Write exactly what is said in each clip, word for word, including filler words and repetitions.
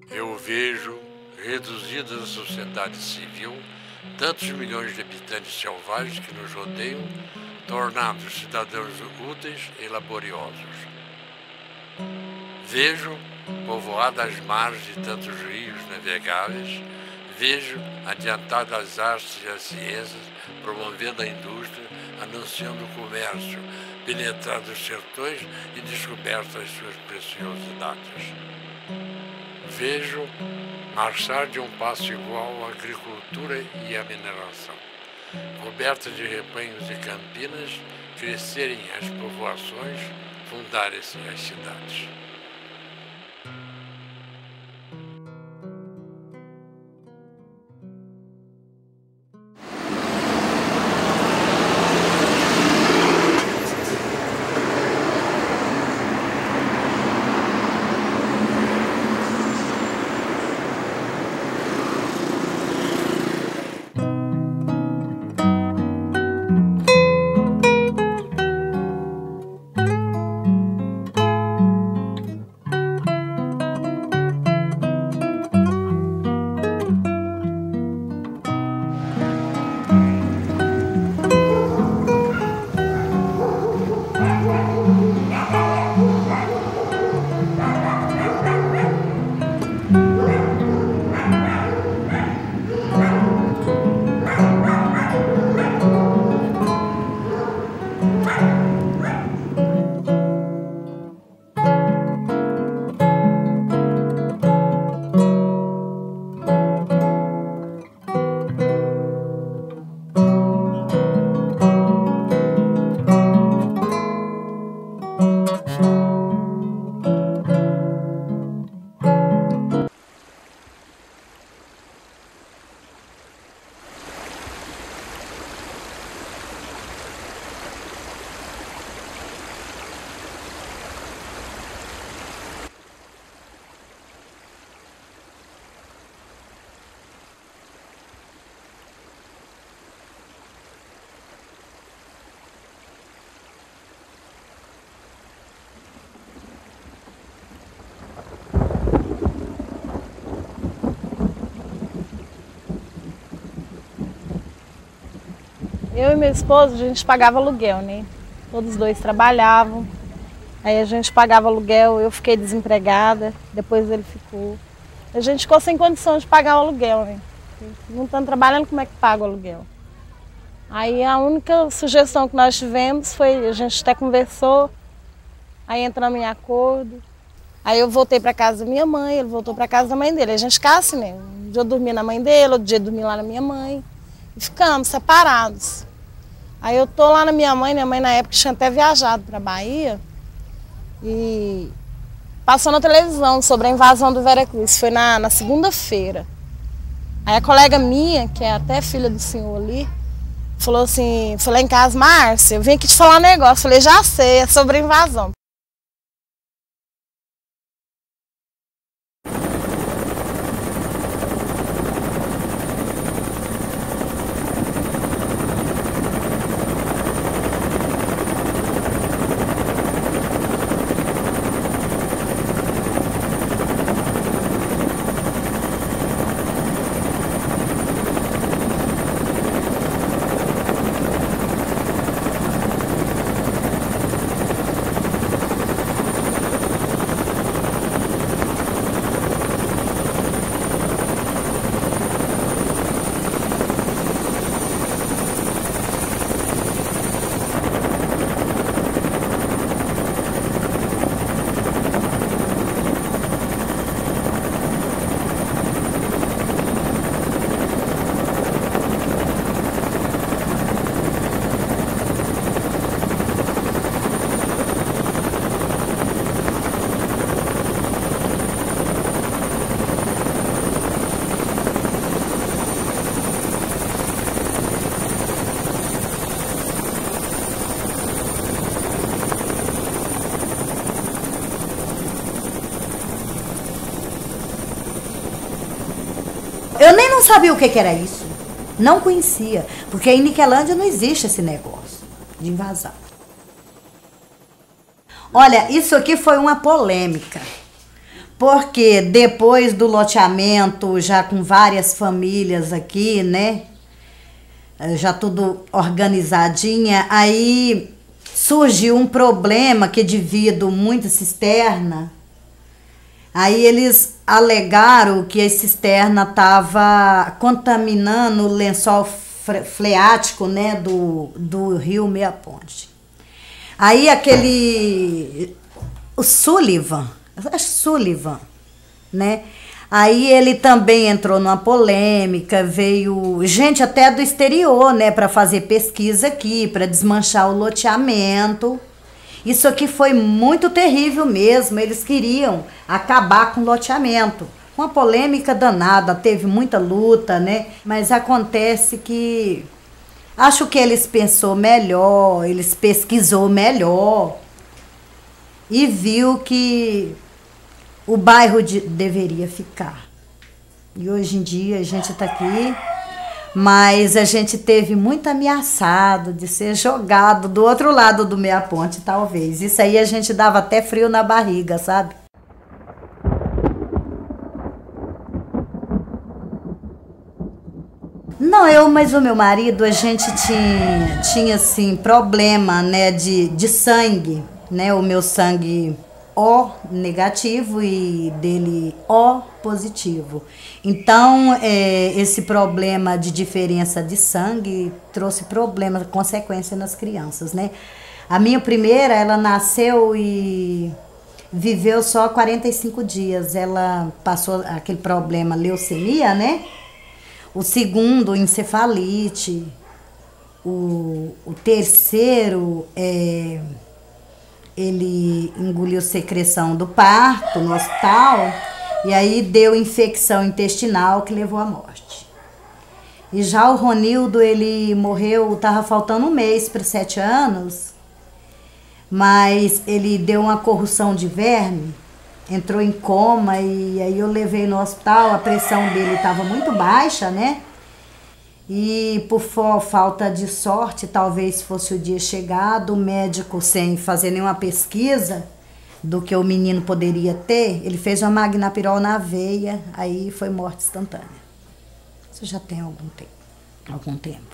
Eu vejo reduzida a sociedade civil, tantos milhões de habitantes selvagens que nos rodeiam, tornados cidadãos úteis e laboriosos. Vejo povoadas as margens de tantos rios navegáveis, vejo adiantadas as artes e as ciências, promovendo a indústria, anunciando o comércio, penetrado os sertões e descoberto as suas preciosidades. Vejo marchar de um passo igual a agricultura e a mineração, coberta de rebanhos e campinas, crescerem as povoações, fundarem-se as cidades. Eu e meu esposo, a gente pagava aluguel, né? Todos os dois trabalhavam. Aí a gente pagava aluguel, eu fiquei desempregada, depois ele ficou. A gente ficou sem condição de pagar o aluguel, né? Não estando trabalhando, como é que paga o aluguel? Aí a única sugestão que nós tivemos foi, a gente até conversou, aí entramos em acordo. Aí eu voltei para casa da minha mãe, ele voltou para casa da mãe dele. A gente ficava assim, né? Um dia eu dormi na mãe dele, outro dia eu dormi lá na minha mãe. E ficamos separados. Aí eu tô lá na minha mãe, minha mãe na época tinha até viajado para Bahia. E passou na televisão sobre a invasão do Veracruz, foi na, na segunda-feira. Aí a colega minha, que é até filha do senhor ali, falou assim, foi lá em casa, Márcia, eu vim aqui te falar um negócio. Eu falei, já sei, é sobre a invasão. Eu nem não sabia o que, que era isso. Não conhecia. Porque em Niquelândia não existe esse negócio de invasão. Olha, isso aqui foi uma polêmica. Porque depois do loteamento, já com várias famílias aqui, né? Já tudo organizadinha, aí surgiu um problema que devido muita cisterna, aí eles alegaram que a cisterna estava contaminando o lençol freático, né, do, do rio Meia Ponte. Aí aquele, o Sullivan, acho Sullivan, né? Aí ele também entrou numa polêmica, veio gente até do exterior, né, para fazer pesquisa aqui, para desmanchar o loteamento. Isso aqui foi muito terrível mesmo, eles queriam acabar com o loteamento. Uma polêmica danada, teve muita luta, né? Mas acontece que acho que eles pensou melhor, eles pesquisou melhor e viu que o bairro de, deveria ficar. E hoje em dia a gente está aqui, mas a gente teve muito ameaçado de ser jogado do outro lado do Meia Ponte, talvez. Isso aí a gente dava até frio na barriga, sabe? Não, eu, mas o meu marido, a gente tinha, tinha assim, problema, né, de, de sangue, né, o meu sangue O negativo e dele O positivo. Então, é, esse problema de diferença de sangue trouxe problema, consequência nas crianças, né? A minha primeira, ela nasceu e viveu só quarenta e cinco dias. Ela passou aquele problema, leucemia, né? O segundo, encefalite. O, o terceiro, é... ele engoliu secreção do parto no hospital e aí deu infecção intestinal que levou à morte. E já o Ronildo, ele morreu, estava faltando um mês para sete anos, mas ele deu uma corrupção de verme, entrou em coma e aí eu levei no hospital, a pressão dele estava muito baixa, né? E por falta de sorte, talvez fosse o dia chegado, o médico, sem fazer nenhuma pesquisa do que o menino poderia ter, ele fez uma magnapirol na veia, aí foi morte instantânea. Isso já tem algum tempo. Algum tempo.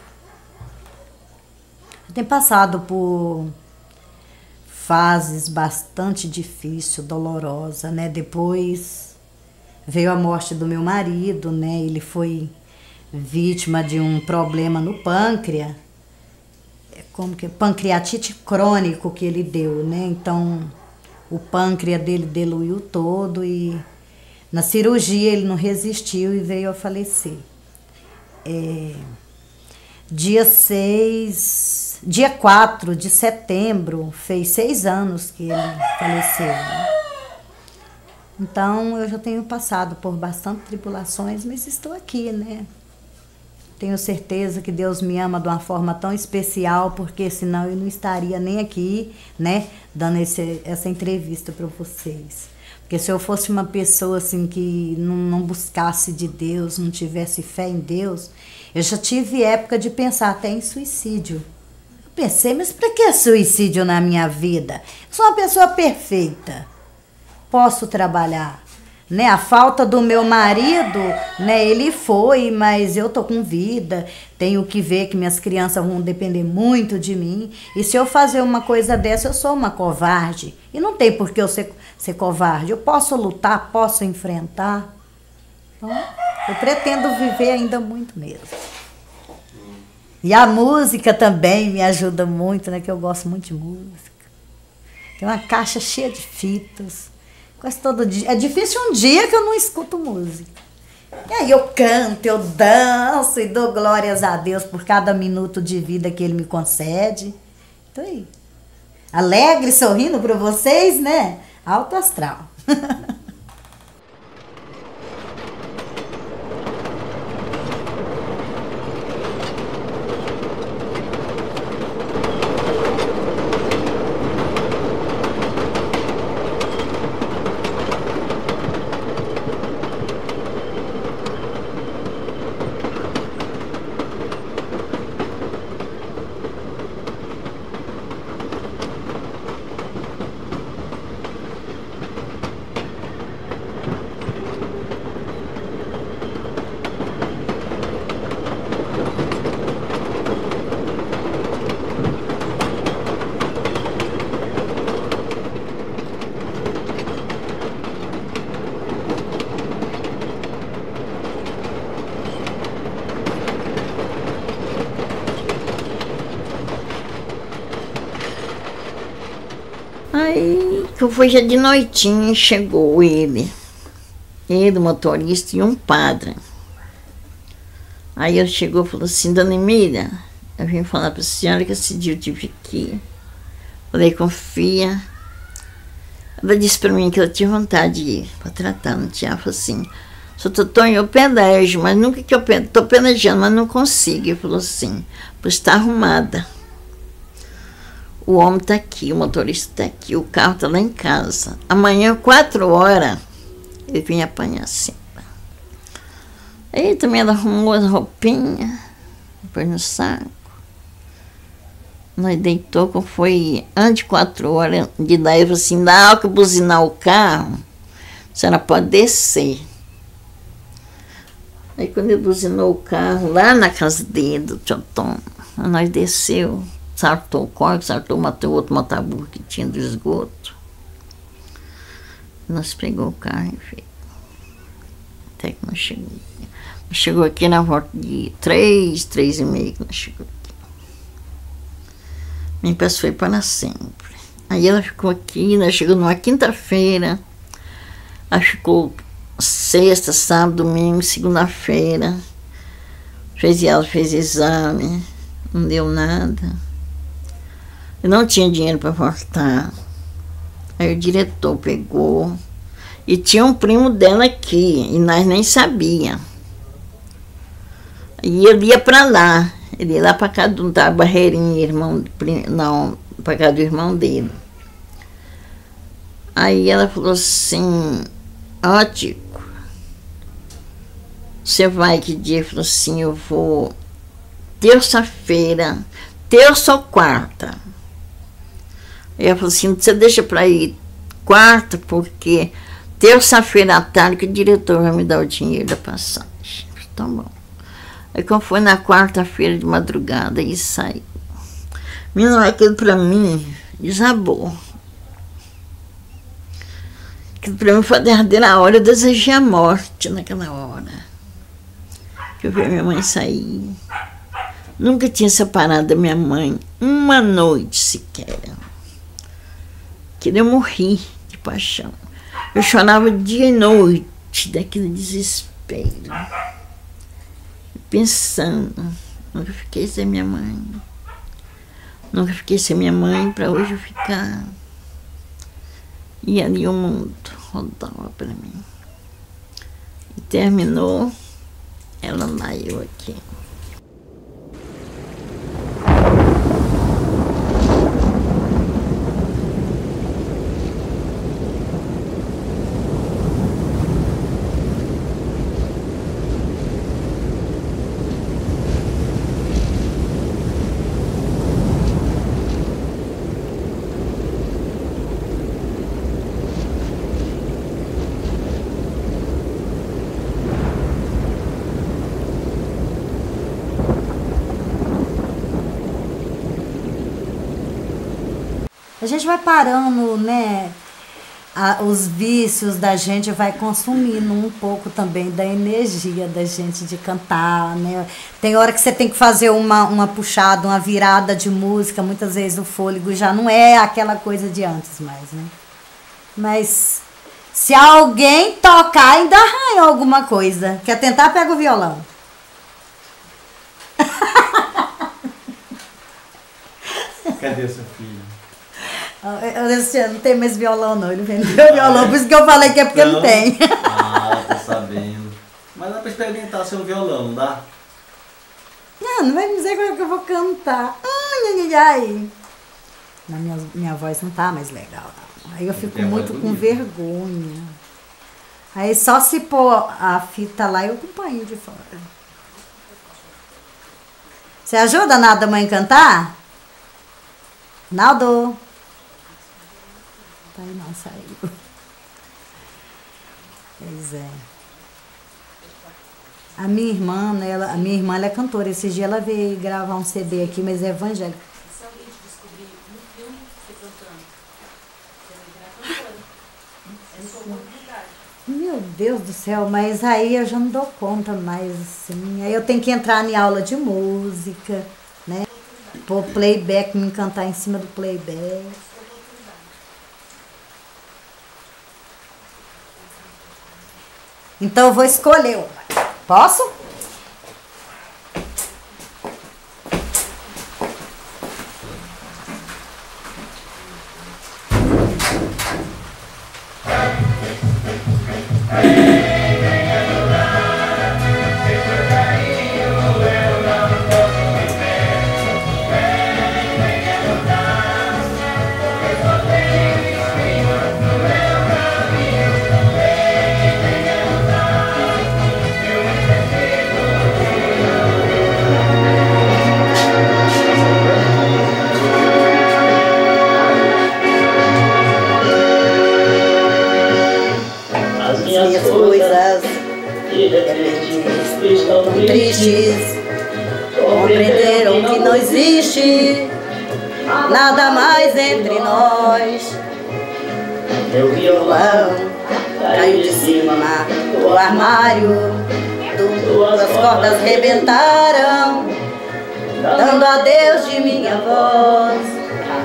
Eu tenho passado por fases bastante difíceis, dolorosas, né? Depois veio a morte do meu marido, né? Ele foi vítima de um problema no pâncreas, como que pancreatite crônico que ele deu, né? Então o pâncreas dele diluiu todo e na cirurgia ele não resistiu e veio a falecer. É, dia seis, dia quatro de setembro, fez seis anos que ele faleceu, né? Então eu já tenho passado por bastante tribulações, mas estou aqui, né? Tenho certeza que Deus me ama de uma forma tão especial, porque senão eu não estaria nem aqui, né, dando esse, essa entrevista para vocês. Porque se eu fosse uma pessoa assim que não, não buscasse de Deus, não tivesse fé em Deus, eu já tive época de pensar até em suicídio. Eu pensei, mas para que suicídio na minha vida? Eu sou uma pessoa perfeita, posso trabalhar. Né, a falta do meu marido, né, ele foi, mas eu tô com vida, tenho que ver que minhas crianças vão depender muito de mim, e se eu fazer uma coisa dessa, eu sou uma covarde, e não tem por que eu ser, ser covarde, eu posso lutar, posso enfrentar, então eu pretendo viver ainda muito mesmo. E a música também me ajuda muito, né, que eu gosto muito de música, tem uma caixa cheia de fitas, quase todo dia. É difícil um dia que eu não escuto música. E aí eu canto, eu danço e dou glórias a Deus por cada minuto de vida que Ele me concede. Então aí, alegre, sorrindo para vocês, né? Alto astral. Aí, que foi já de noitinho, chegou ele. Ele, o motorista e um padre. Aí ele chegou e falou assim, Dona Emília, eu vim falar para a senhora que esse dia eu tive aqui. Falei, confia. Ela disse para mim que ela tinha vontade de ir para tratar, não tinha? Ela falou assim, Sou Totonho, eu pedajo, mas nunca que eu estou penejando, mas não consigo. Ele falou assim, pois está arrumada. O homem está aqui, o motorista está aqui, o carro está lá em casa. Amanhã, quatro horas, ele vinha apanhar assim. Aí também ela arrumou as roupinhas, pôs no saco. Nós deitou, quando foi antes de quatro horas de dar, ele falou assim, na hora que buzinar o carro, a senhora pode descer. Aí quando ele buzinou o carro, lá na casa dele, do tio Tom, nós desceu, saltou o corpo, saltou, matou outro mataburro que tinha do esgoto. Nós pegou o carro e veio. Até que nós chegamos. Nós chegou aqui na volta de três, três e meia que nós chegamos aqui. Minha peça foi para sempre. Aí ela ficou aqui, nós chegamos numa quinta-feira, ela ficou sexta, sábado, domingo, segunda-feira. Fez ela, fez exame, não deu nada. Eu não tinha dinheiro para voltar. Aí o diretor pegou. E tinha um primo dela aqui, e nós nem sabíamos. E ele ia para lá. Ele ia lá para casa de um tal Barreirinha, irmão, não, para casa do irmão dele. Aí ela falou assim, ó, Tico, você vai que dia? Ele falou assim, eu vou terça-feira, terça ou quarta. Aí ela falou assim, você deixa para ir quarta, porque terça-feira à tarde que o diretor vai me dar o dinheiro da passagem. Tá bom. Aí quando foi na quarta-feira de madrugada, aí saiu. Menino, aquilo para mim desabou. Aquilo para mim foi a derradeira hora, eu desejei a morte naquela hora. Que eu vi a minha mãe sair. Nunca tinha separado da minha mãe uma noite sequer. Que eu morri de paixão. Eu chorava dia e noite daquele desespero. Pensando, nunca fiquei sem minha mãe. Nunca fiquei sem minha mãe para hoje eu ficar. E ali o mundo rodava para mim. E terminou, ela lá e eu aqui. A gente vai parando, né? A, os vícios da gente vai consumindo um pouco também da energia da gente de cantar, né? Tem hora que você tem que fazer uma, uma puxada, uma virada de música, muitas vezes o fôlego já não é aquela coisa de antes mais, né? Mas se alguém tocar, ainda arranha alguma coisa. Quer tentar, pega o violão. Cadê seu filho? Eu não tem mais violão não, ele vendeu o violão, por isso que eu falei que é porque não, não tem. Ah, tô sabendo. Mas dá pra experimentar seu violão, não dá? Não, não vai me dizer como é que eu vou cantar. Ai, ai, ai. Na minha, minha voz não tá mais legal. Aí eu fico muito com vergonha. Aí só se pôr a fita lá eu acompanho de fora. Você ajuda nada a mãe cantar? Naldo. Tá aí não, saiu. Pois é. A minha irmã, né, ela, a minha irmã ela é cantora. Esses dias ela veio gravar um C D aqui, mas é evangélico. Se alguém te descobrir no filme você cantando, você vai virar cantora. É sua oportunidade. Meu Deus do céu, mas aí eu já não dou conta mais, assim. Aí eu tenho que entrar em aula de música, né? Pôr playback, me cantar em cima do playback. Então eu vou escolher uma. Posso? Minhas coisas de repente estão tristes, compreenderam que não existe nada mais entre nós. Meu violão caiu de cima do armário, duas cordas rebentaram, dando adeus de minha voz.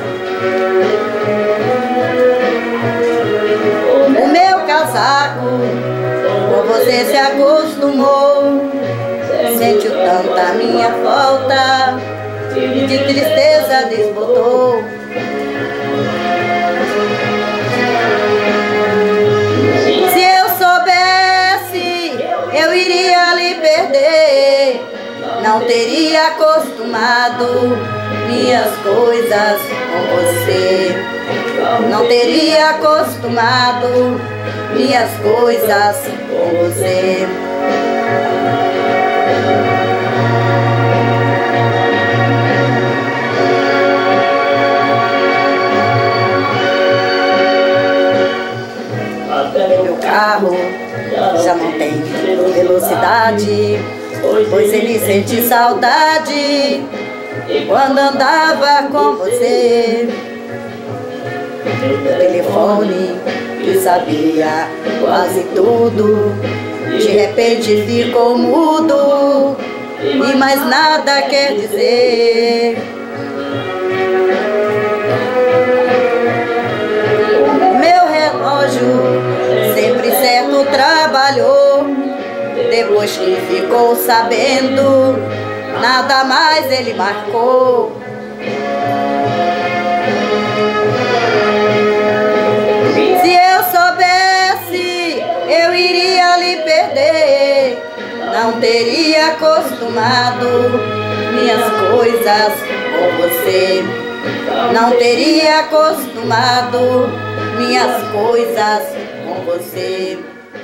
O meu casaco, com você se acostumou, sentiu tanta minha falta, e de tristeza desbotou. Se eu soubesse, eu iria lhe perder, não teria acostumado minhas coisas com você. Não teria acostumado minhas coisas com você. Meu carro já não tem velocidade, pois ele sente saudade quando andava com você. Meu telefone, que sabia quase tudo, de repente ficou mudo e mais nada quer dizer. Meu relógio sempre certo trabalhou, depois que ficou sabendo, nada mais ele marcou. Eu iria lhe perder, não teria acostumado minhas coisas com você. Não teria acostumado minhas coisas com você.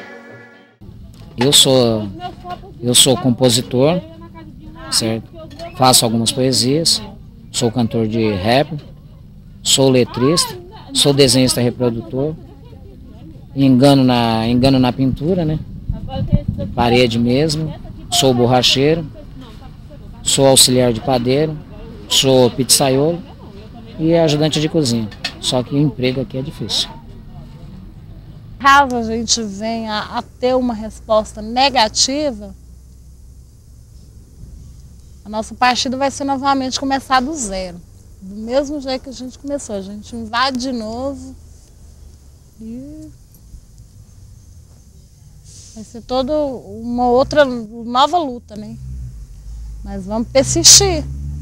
Eu sou, eu sou compositor, certo? Faço algumas poesias, sou cantor de rap, sou letrista, sou desenhista reprodutor. Engano na, engano na pintura, né? Parede mesmo. Sou borracheiro. Sou auxiliar de padeiro. Sou pizzaiolo e ajudante de cozinha. Só que o emprego aqui é difícil. Caso a gente venha a ter uma resposta negativa, a nossa partida vai ser novamente começar do zero. Do mesmo jeito que a gente começou. A gente invade de novo e vai ser toda uma outra nova luta, né? Mas vamos persistir.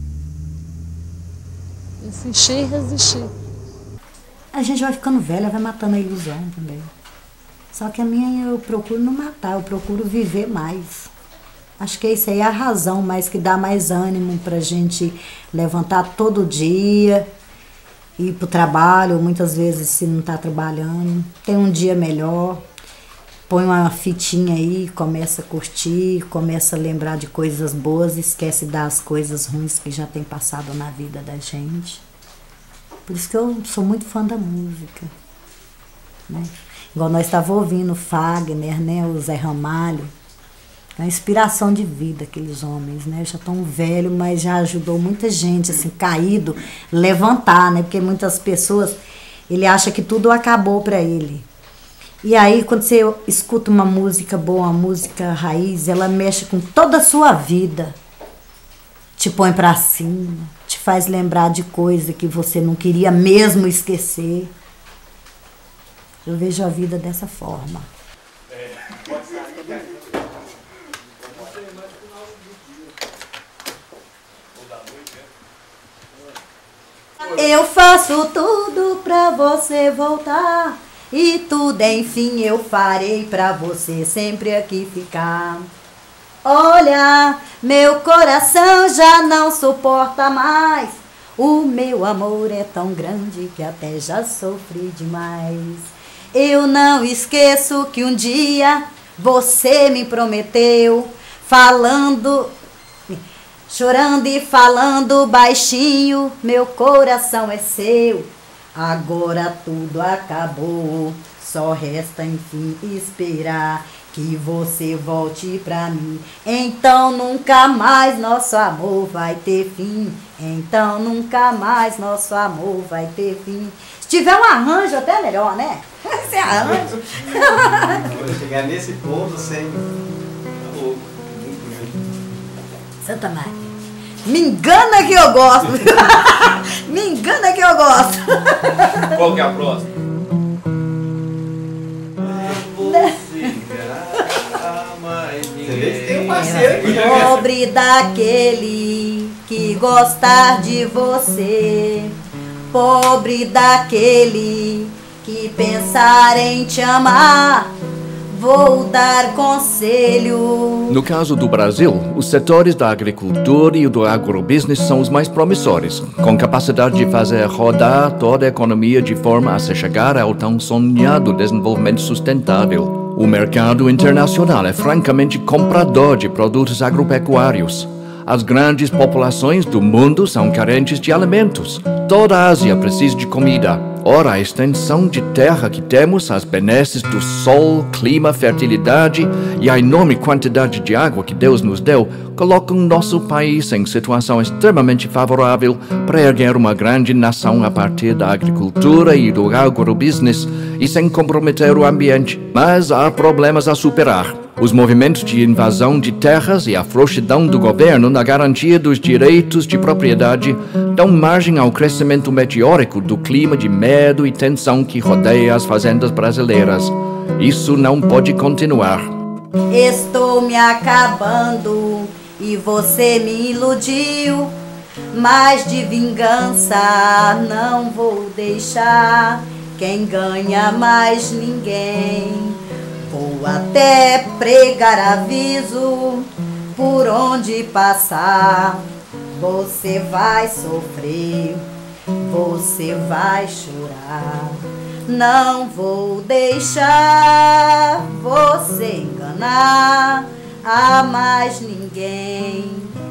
Persistir e resistir. A gente vai ficando velha, vai matando a ilusão também. Só que a minha eu procuro não matar, eu procuro viver mais. Acho que isso aí é a razão mais que dá mais ânimo pra gente levantar todo dia, ir pro trabalho, muitas vezes se não tá trabalhando, tem um dia melhor. Põe uma fitinha aí, começa a curtir, começa a lembrar de coisas boas, esquece das coisas ruins que já tem passado na vida da gente. Por isso que eu sou muito fã da música, né? Igual nós estávamos ouvindo o Fagner, né? O Zé Ramalho. É uma inspiração de vida, aqueles homens, né? Já tão velho, mas já ajudou muita gente, assim, caído, levantar, né? Porque muitas pessoas, ele acha que tudo acabou para ele. E aí, quando você escuta uma música boa, uma música raiz, ela mexe com toda a sua vida. Te põe pra cima, te faz lembrar de coisa que você não queria mesmo esquecer. Eu vejo a vida dessa forma. Eu faço tudo pra você voltar, e tudo enfim eu farei pra você sempre aqui ficar. Olha, meu coração já não suporta mais, o meu amor é tão grande que até já sofri demais. Eu não esqueço que um dia você me prometeu, falando, chorando e falando baixinho, meu coração é seu. Agora tudo acabou, só resta enfim esperar que você volte pra mim. Então nunca mais nosso amor vai ter fim. Então nunca mais nosso amor vai ter fim. Se tiver um arranjo até melhor, né? Esse arranjo. Quando chegar nesse ponto sem... Tá louco. Santa Maria, me engana que eu gosto. Me engana que eu gosto. Qual que é a próxima? Você vê que tem um parceiro aqui, né? Pobre daquele que gostar de você, pobre daquele que pensar em te amar, vou dar conselho. No caso do Brasil, os setores da agricultura e do agrobusiness são os mais promissores, com capacidade de fazer rodar toda a economia de forma a se chegar ao tão sonhado desenvolvimento sustentável. O mercado internacional é francamente comprador de produtos agropecuários. As grandes populações do mundo são carentes de alimentos. Toda a Ásia precisa de comida. Ora, a extensão de terra que temos, as benesses do sol, clima, fertilidade e a enorme quantidade de água que Deus nos deu, colocam nosso país em situação extremamente favorável para erguer uma grande nação a partir da agricultura e do agrobusiness e sem comprometer o ambiente. Mas há problemas a superar. Os movimentos de invasão de terras e a frouxidão do governo na garantia dos direitos de propriedade dão margem ao crescimento meteórico do clima de medo e tensão que rodeia as fazendas brasileiras. Isso não pode continuar. Estou me acabando e você me iludiu, mas de vingança não vou deixar. Quem ganha mais ninguém. Vou até pregar aviso por onde passar. Você vai sofrer, você vai chorar. Não vou deixar você enganar a mais ninguém.